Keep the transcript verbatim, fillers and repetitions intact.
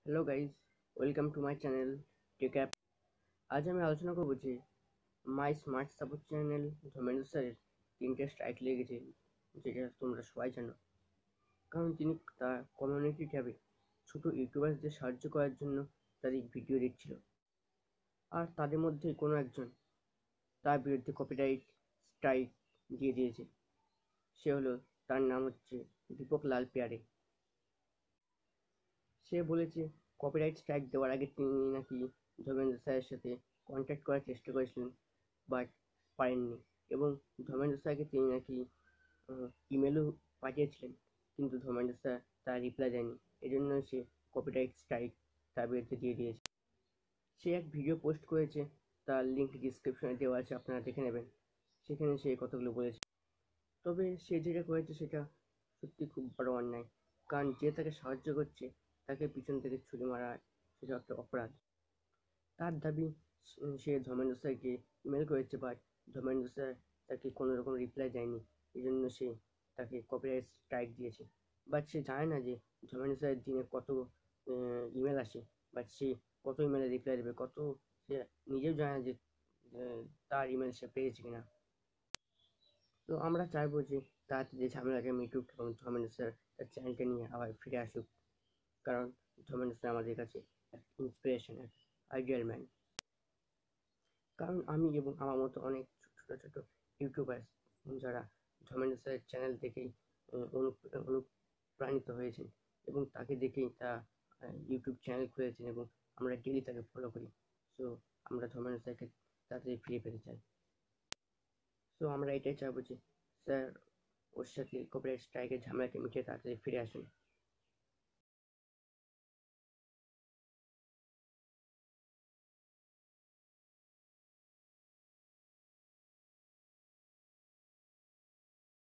Hello guys, welcome to my channel tech app. আজ আমি আলোচনা করবো যে my smart support channel Dharmendra স্যারের তিনটে স্ট্রাইক লেগেছে, যেটা তোমরা সবাই জানো। কারণ তিনি তার কমিউনিটি ট্যাবে ছোটো ইউটিউবারদের সাহায্য করার জন্য তাদের ভিডিও দিচ্ছিল, আর তাদের মধ্যে কোনো একজন তার বিরুদ্ধে কপিরাইট স্ট্রাইক দিয়ে দিয়েছে। সে হলো, তার নাম হচ্ছে দীপক লাল পেয়ারে। সে বলেছে কপিরাইট স্ট্রাইক দেওয়ার আগে তিনি নাকি ধর্মেন্দ্র স্যারের সাথে কন্ট্যাক্ট করার চেষ্টা করেছিলেন, বাট পারেননি। এবং ধর্মেন্দ্র স্যারকে তিনি নাকি ইমেলও পাঠিয়েছিলেন, কিন্তু ধর্মেন্দ্র স্যার তার রিপ্লাই দেয়নি। এজন্য সে কপিরাইট স্ট্রাইক তার বিরুদ্ধে দিয়ে দিয়েছে। সে এক ভিডিও পোস্ট করেছে, তার লিঙ্ক ডিসক্রিপশনে দেওয়া আছে, আপনারা দেখে নেবেন। সেখানে সে কতগুলো বলেছে। তবে সে যেটা করেছে সেটা সত্যি খুব বড় অন্যায়। কারণ যে তাকে সাহায্য করছে তাকে পিছন থেকে ছুরি মারা, সেটা একটা অপরাধ। তার দাবি সে ধর্মেন্দ্র স্যারকে ইমেল করেছে, বাট ধর্মেন্দ্র স্যার তাকে কোনো রকম রিপ্লাই দেয়নি। এই জন্য সে তাকে কপিরাইট স্ট্রাইক দিয়েছে। বাট সে জানে না যে ধর্মেন্দ্র স্যারের দিনে কত ইমেল আসে, বাট সে কত ইমেলে রিপ্লাই দেবে, কত সে নিজেও জানে না যে তার ইমেল সে পেয়েছে কিনা। তো আমরা চাইবো যে তাড়াতাড়ি ঝামেলাটা মিটুক এবং ধর্মেন্দ্র স্যার তার চ্যানেলটা নিয়ে আবার ফিরে আসুক। কারণ ধর্মেন্দ্র স্যার আমাদের কাছে এক ইন্সপিরেশন, এক আইডিয়াল ম্যান। কারণ আমি এবং আমার মতো অনেক ছোট ছোট ইউটিউবার যারা ধর্মেন্দ্র স্যারের চ্যানেল দেখেই অনুপ্রাণিত হয়েছেন এবং তাকে দেখেই তা ইউটিউব চ্যানেল খুলেছেন, এবং আমরা ডেলি তাকে ফলো করি। সো আমরা ধর্মেন্দ্র স্যারকে তাড়াতাড়ি ফিরে পেতে চাই। সো আমরা এটাই চাইবো যে স্যার ওর সাথে কপিরাইট স্ট্রাইকের ঝামেলাটা মিটিয়ে তাড়াতাড়ি ফিরে আসেন।